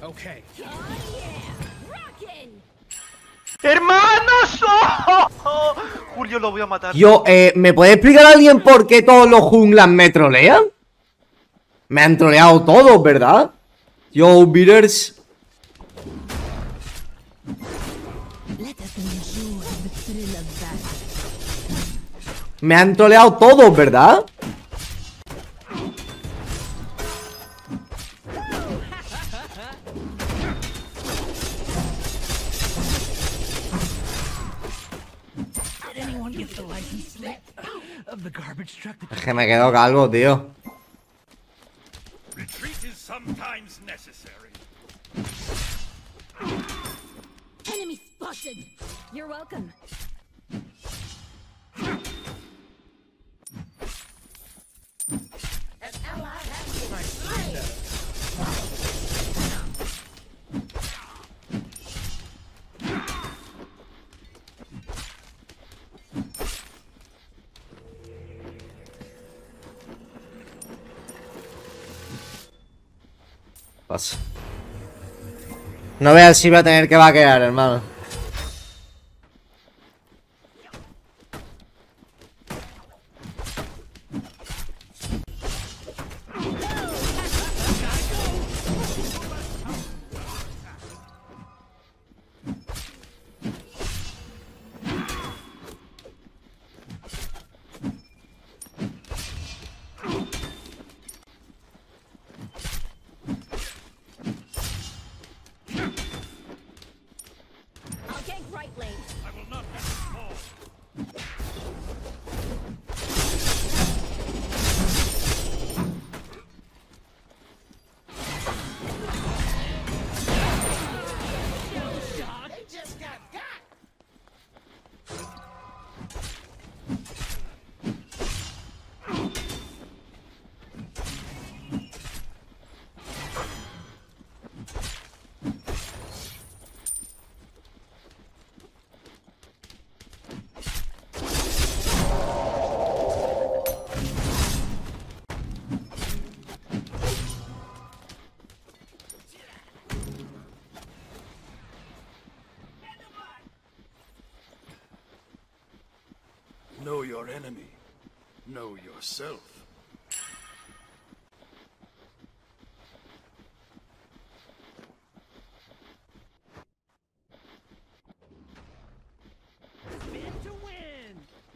Okay. ¡Hermanos! ¡Oh! Julio, lo voy a matar. Yo, ¿me puede explicar alguien por qué todos los junglas me trolean? Me han troleado todos, ¿verdad? Yo, beaters. Me han troleado todos, ¿verdad? Es que me quedo calvo, tío. Retreat is sometimes necessary. Enemy spotted. You're welcome. Paso. No veas si voy a tener que vaquear, hermano. I'll gank right lane. I will not let you fall. Know your enemy. Know yourself. Spin to win.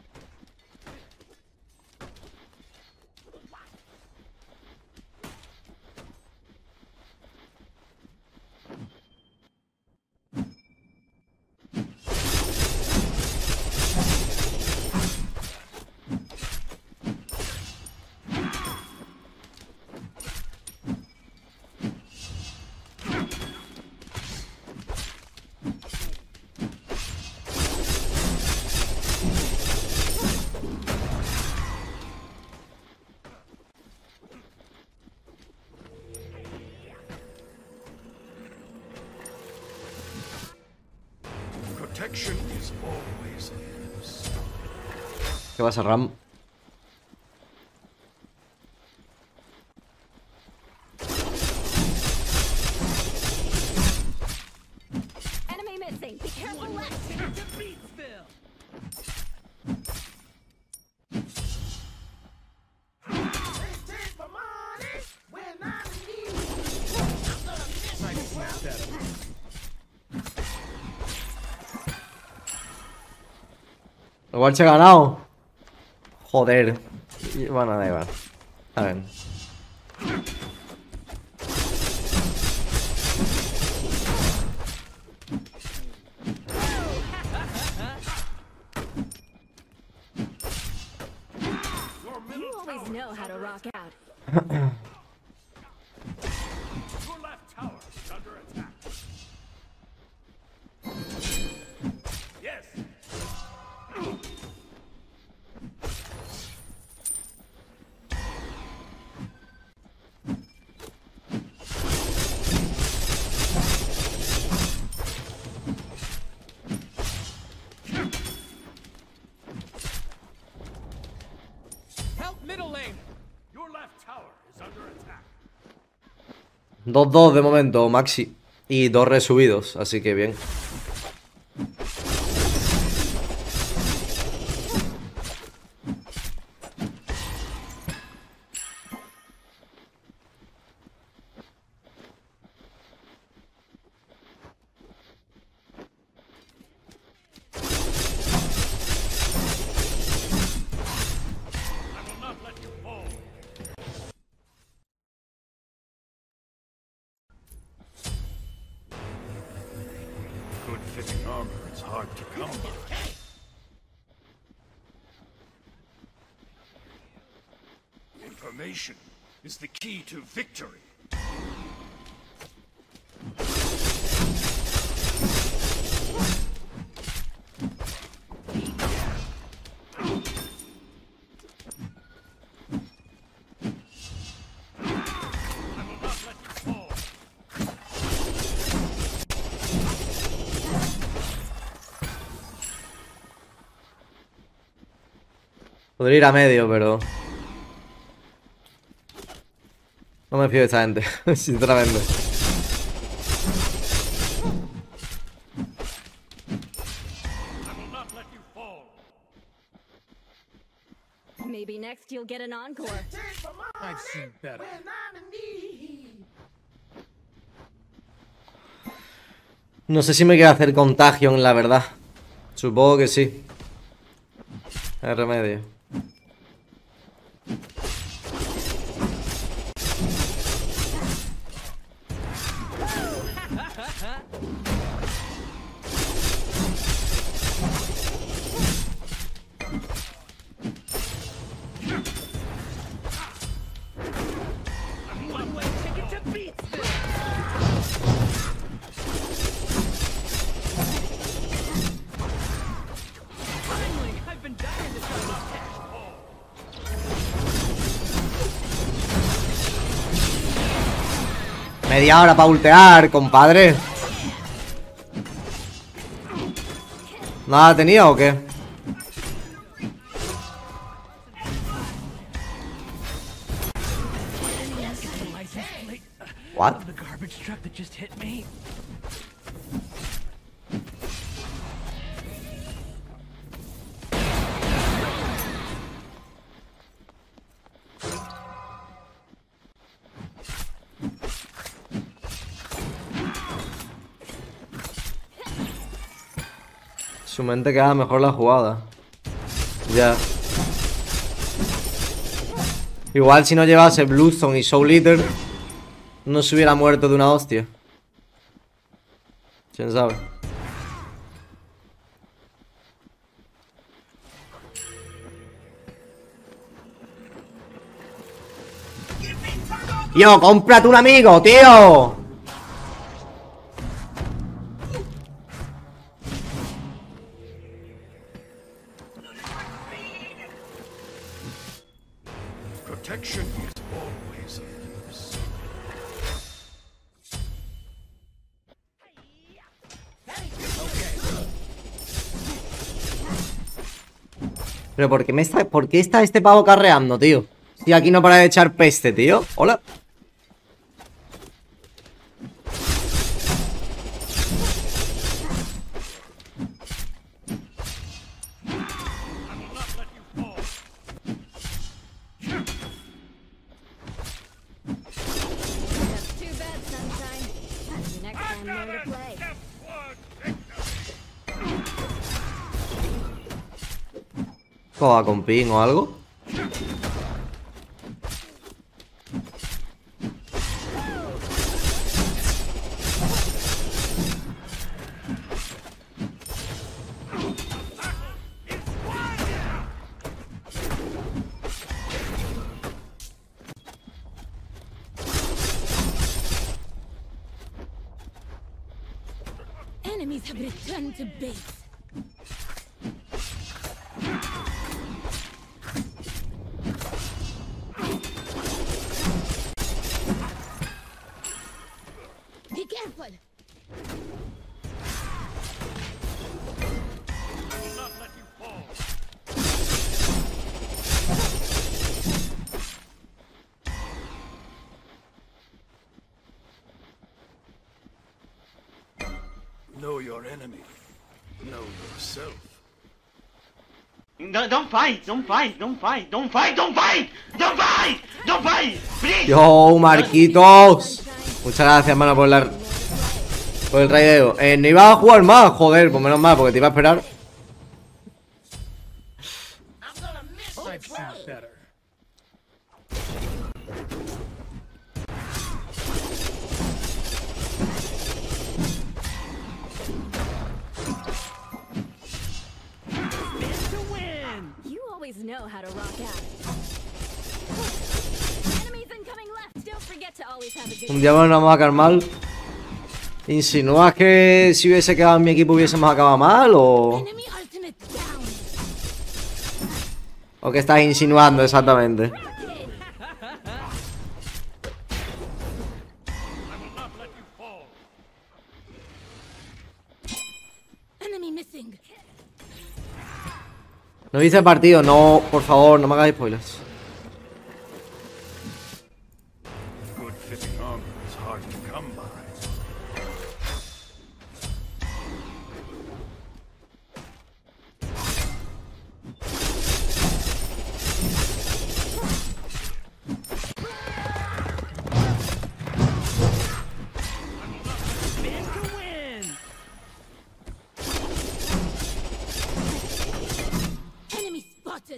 Protection is always theirs. ¿Qué pasa, Ram? Enemy missing. Be careful left. Igual se ha ganado. Joder. Bueno, da igual. A ver. You always know how to rock out. Your left tower is under attack. Yes. Help middle lane. Your left tower is under attack. 2-2 de momento, Maxi. Y 2 resubidos, así que bien. Good fitting armor is hard to come by. Information is the key to victory. I will not let you fall. Podría ir a medio, pero... No me fío de esta gente, sinceramente. I will not let you fall. Maybe next you'll get an encore. I've seen better. No sé si me quiero hacer Contagion, la verdad. Supongo que sí. El remedio. One-way ticket to Beatsville. Finally, I've been dying to try this cash ball. Media hora para ultear, compadre. ¿No la tenía o qué? What? The garbage truck that just hit me. Su mente queda mejor la jugada. Ya. Igual si no llevase Bluestone y Soul Eater, no se hubiera muerto de una hostia. ¿Quién sabe? Tío, cómprate un amigo, tío. Protection is always of use. Pero ¿por qué está este pavo carreando, tío? Si aquí no para de echar peste, tío. Hola. That's too bad, Sunshine. Maybe next time learn to play. ¿Coba con ping o algo? Enemies have returned to base. Be careful. I will not let you fall. enemy. Know yourself. Don't fight, don't fight, don't fight, don't fight, don't fight, don't fight, don't fight, please. Yo, Marquitos. Muchas gracias, mano, por el raideo. No iba a jugar más, joder, pues menos mal, porque te iba a esperar. I've seen better. You always know how to rock out. Enemies incoming left. Don't forget to always have a good Un día más nos vamos a acabar mal. ¿Insinúas que si hubiese quedado en mi equipo hubiésemos acabado mal o...? enemy ultimate down. ¿O qué estás insinuando exactamente? Enemy missing. No dice el partido, no, por favor, no me hagáis spoilers. Good fitting armor is hard to come by. Enemy spotted.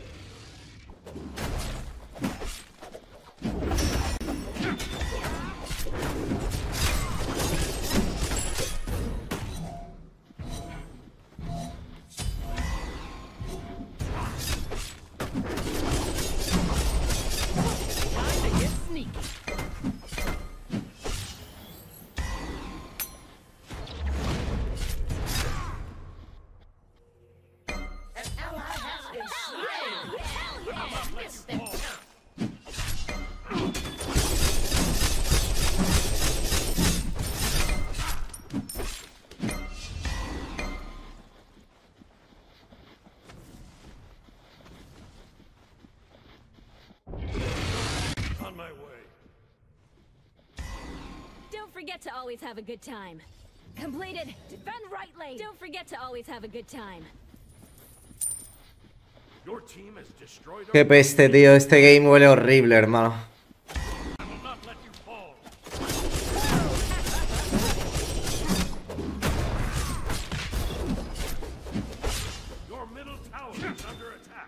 On my way. Don't forget to always have a good time. Completed. Defend right lane. Don't forget to always have a good time. Your team has destroyed Qué peste, tío, este game huele horrible, hermano. I will not let you fall. Your middle tower is under attack.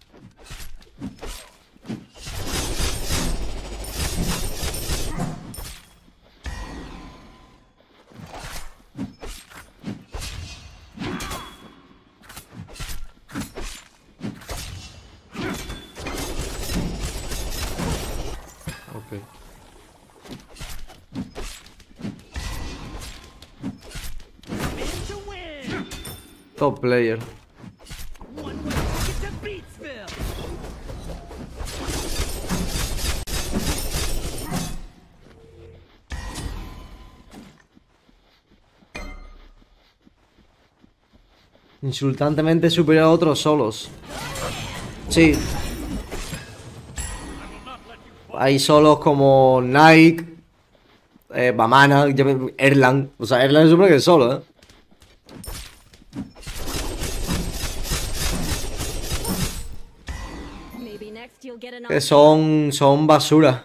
Ok. Top player. Insultantemente superior a otros solos. Sí. Hay solos como Nike, Bamana, Erlang. O sea, Erlang supone que es solo, ¿eh? Maybe next you'll get an Que son basura.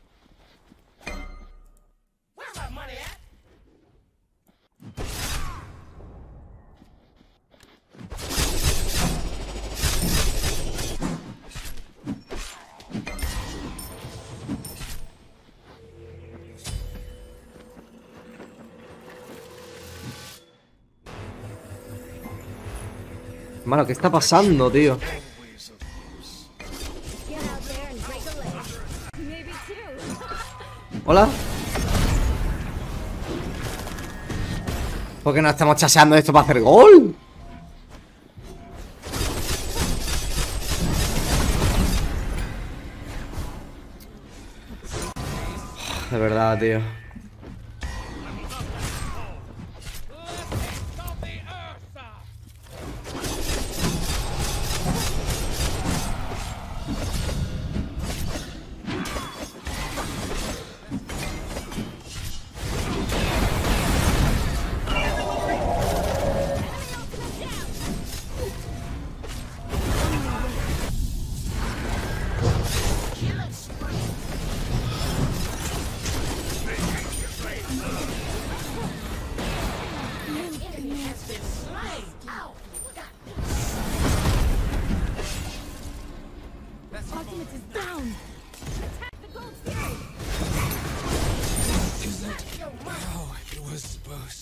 Mano, ¿qué está pasando, tío? Always of use. Get out there and break a leg. Maybe two. ¿Hola? ¿Por qué no estamos chaseando esto para hacer gol? De verdad, tío.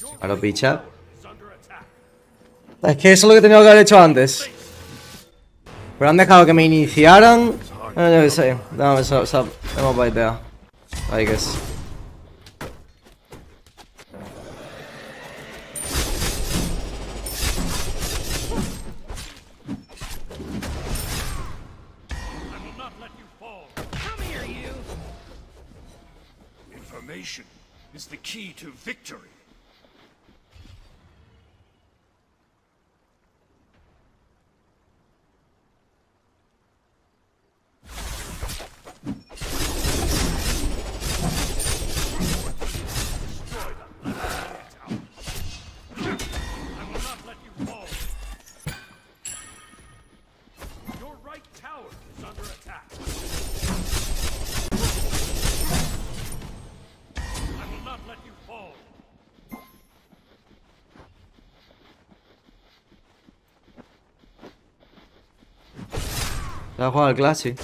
Claro, picha. Es que eso es lo que tenía que haber hecho antes. Pero han dejado que me iniciaran. No, yo qué sé. Dame esa. Vamos para idea. I guess. Information is the key to victory. La juega al Classic.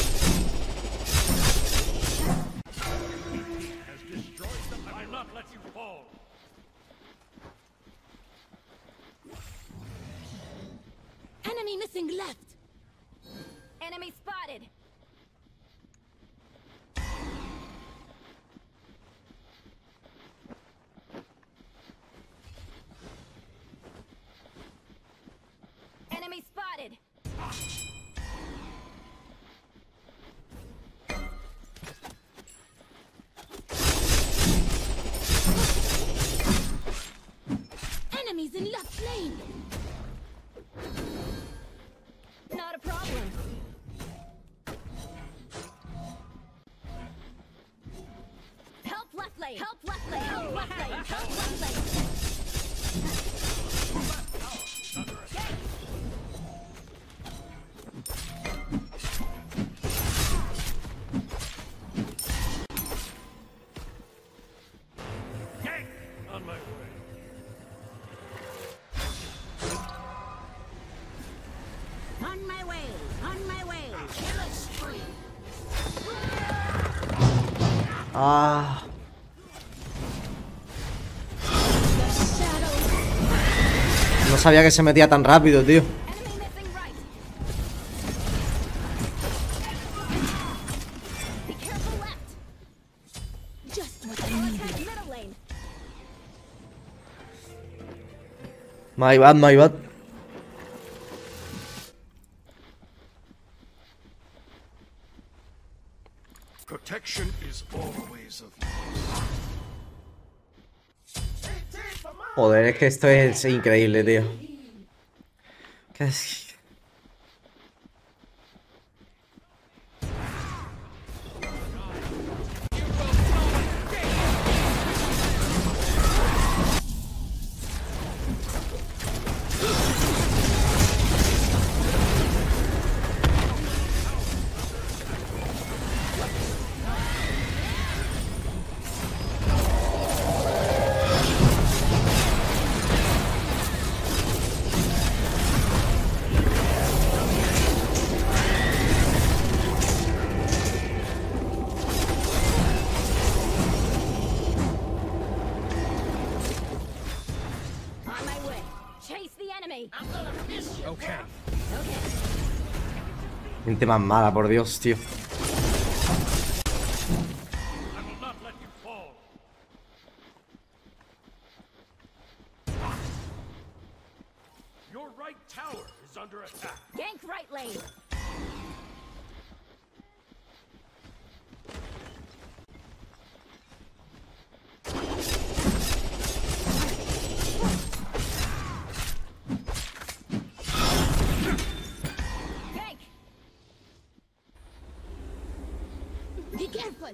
Enemy missing left. Enemy spotted. Enemy spotted. Enemies in left lane. Not a problem. Help left lane. Help left lane. Help left lane. Help left lane. On my way. On my way. On my way. Kill spree. Ah. No sabía que se metía tan rápido, tío. Enemy missing right. Be careful left. Just what I needed. Middle lane. My bad, my bad. Protection is always of Joder, es que esto es increíble, tío. ¿Qué es? On my way. Chase the enemy. Okay. Gente más mala, por Dios, tío. I will not let you fall. Your right tower is under attack. Gank right lane. Gank. Be careful.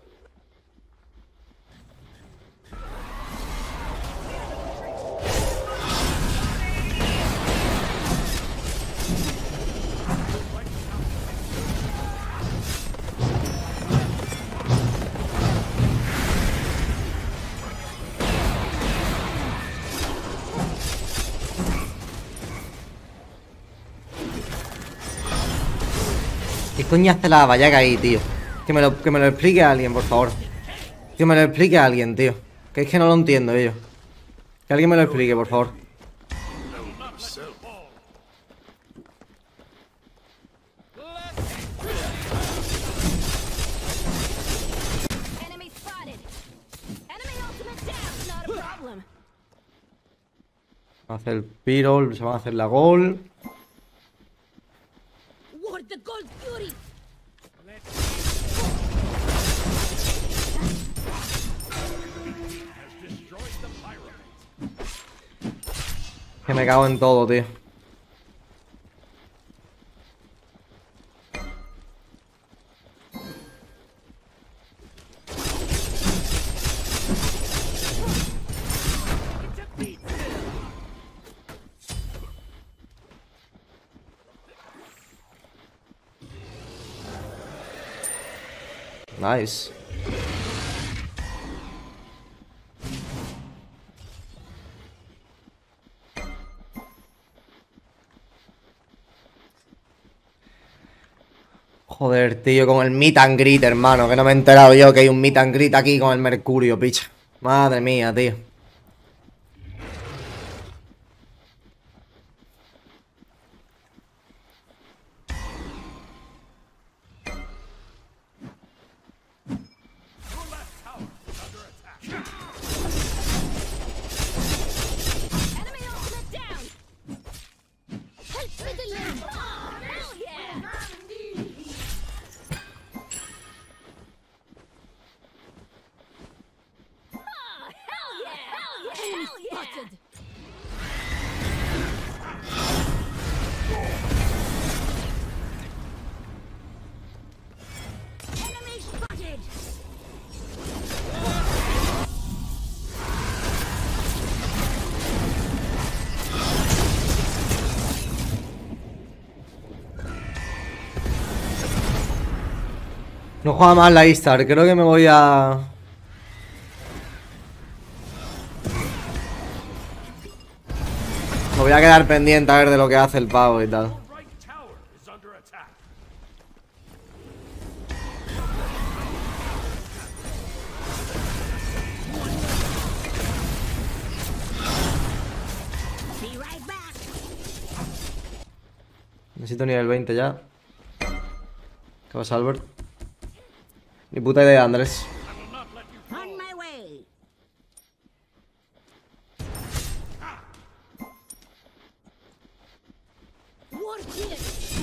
¿Qué coño hace la vallaga ahí, tío? Que me lo explique alguien, por favor. Que me lo explique alguien, tío. Que es que no lo entiendo, yo. Que alguien me lo explique, por favor. Enemy spotted. Enemy ultimate down. Not a problem. Va a hacer el piro, se van a hacer la gol. Ward the gold fury. Que me cago en todo, tío. Nice. Joder, tío, con el meet and greet, hermano. Que no me he enterado yo que hay un meet and greet aquí con el Mercurio, picha. Madre mía, tío. Enemy ultimate down. Help me deliver. Oh, hell yeah. Oh, hell yeah. Hell yeah. Spotted. Enemy spotted. No juega más la Istar, creo que me voy a... Me voy a quedar pendiente a ver de lo que hace el pavo y tal. Right tower is under attack. Be right back. Necesito nivel 20 ya. ¿Qué pasa, Albert? Ni puta idea, Andrés. On my way. War kid.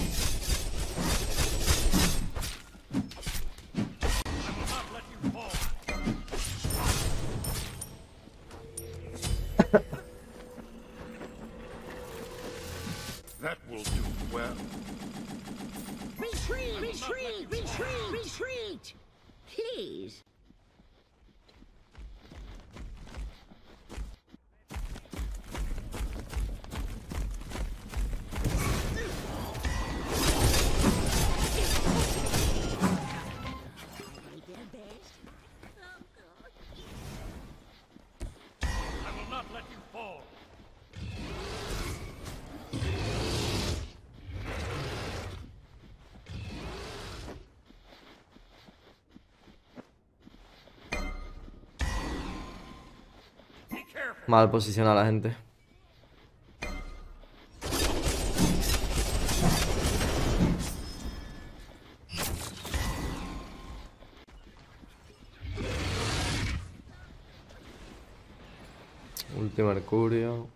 That will do well. Retreat! Retreat! Retreat! Retreat! Please. I will not let you fall. Be careful. Mal posicionada la gente. Último Mercurio.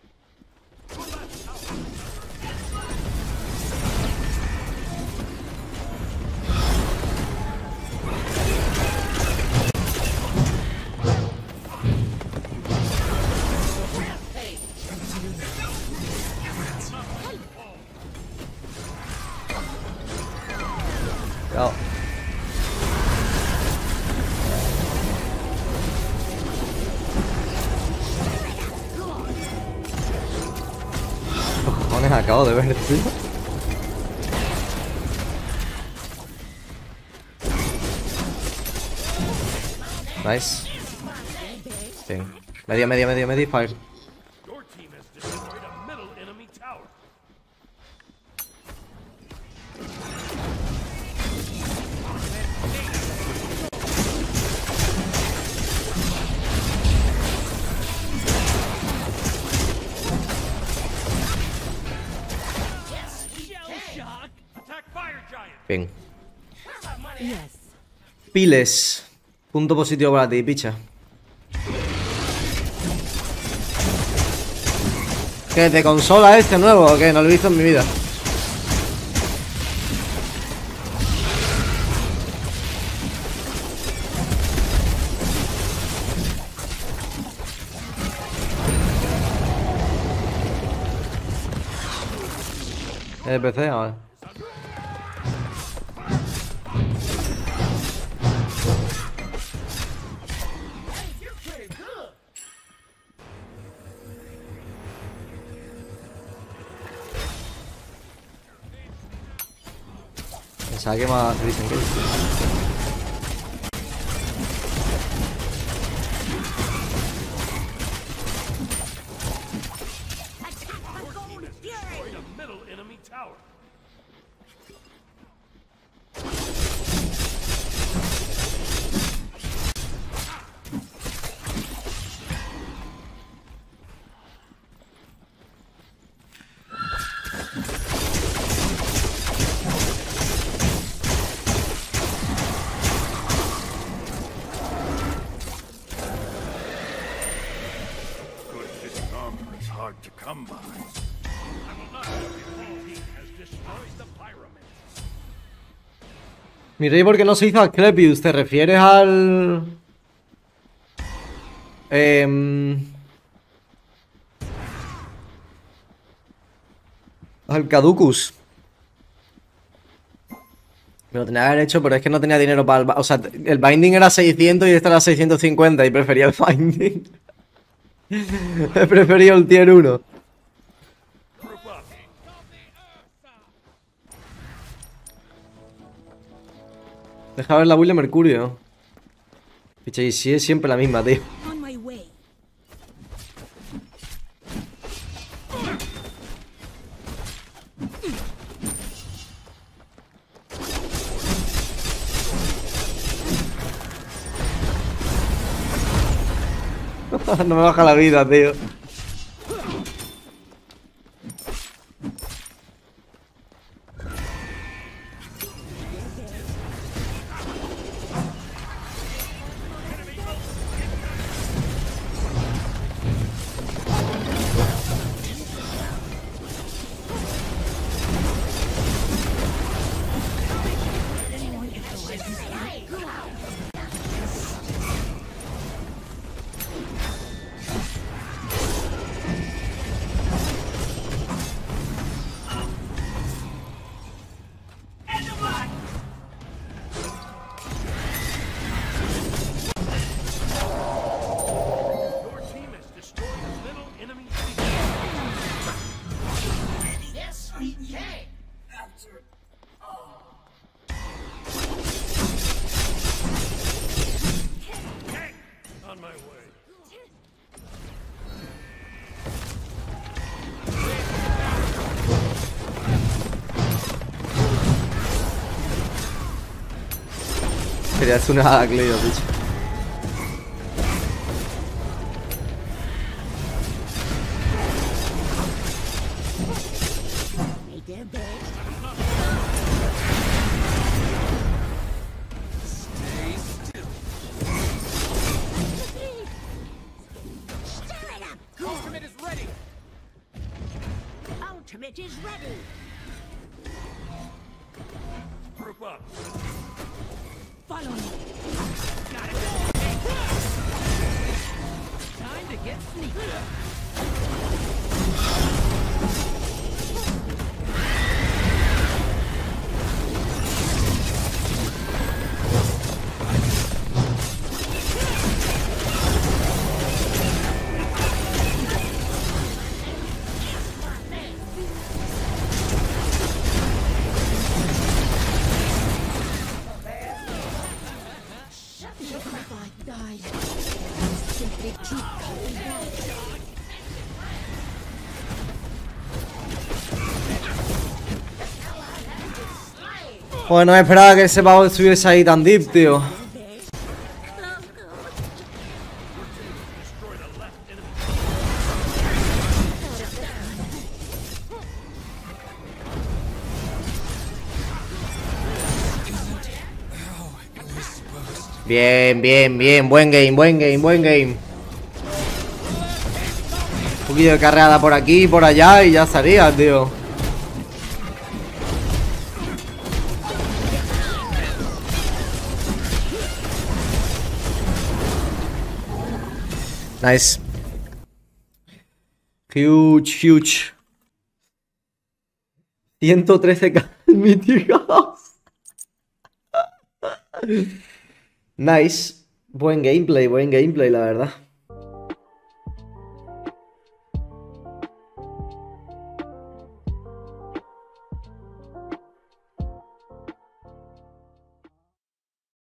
Cuidado. ¿Qué cojones acabo de ver, tío? Nice. Bien. Medio, fire. Your team has destroyed a middle enemy tower. Bien. Yes. Piles. Punto positivo para ti, picha. ¿Qué? ¿De consola este nuevo o qué? No lo he visto en mi vida. ¿Es de PC? Vale. Pensaba que más dicen que... Destroyed a middle enemy tower. Good fitting armor is hard to come by. I will not let before he has destroyed the pyramid. Mi rey, ¿por qué no se hizo Asclepius? ¿Te refieres al...? Al Caducus. Me lo tenía que haber hecho, pero es que no tenía dinero para el... O sea, el Binding era 600 y este era 650 y prefería el Binding. He preferido el Tier 1. Deja ver la build de Mercurio. Picha, y si es siempre la misma, tío. On my way. No me baja la vida, tío. Your team has destroyed a middle enemy tower. Yes, we can. Gang, on my way. Quería hacer una Cleo, bicho. Made their bed. Stir it up. Ultimate is ready. Ultimate is ready. Group up. Follow me. Time to get sneaky. If I died, simply keep coming back. Pues no esperaba que ese pavo estuviese ahí tan deep, tío. Bien, bien, bien. Buen game, buen game, buen game. Un poquillo de carreada por aquí y por allá y ya estaría, tío. Nice. Huge, huge. 113k míticos. Nice. Buen gameplay, la verdad.